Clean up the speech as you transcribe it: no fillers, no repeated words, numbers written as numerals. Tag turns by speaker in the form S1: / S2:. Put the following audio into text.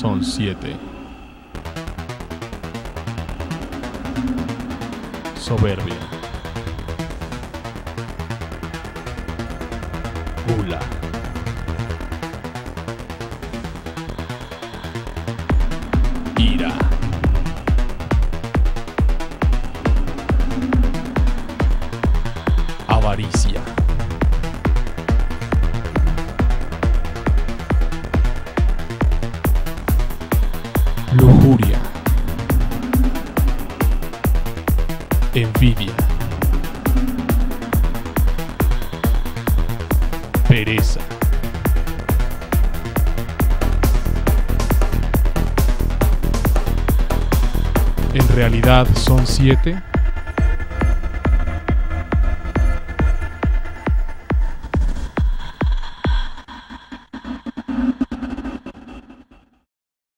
S1: son 7. Soberbia. Gula. Ira. Avaricia. Lujuria. Envidia. Pereza. ¿En realidad son 7?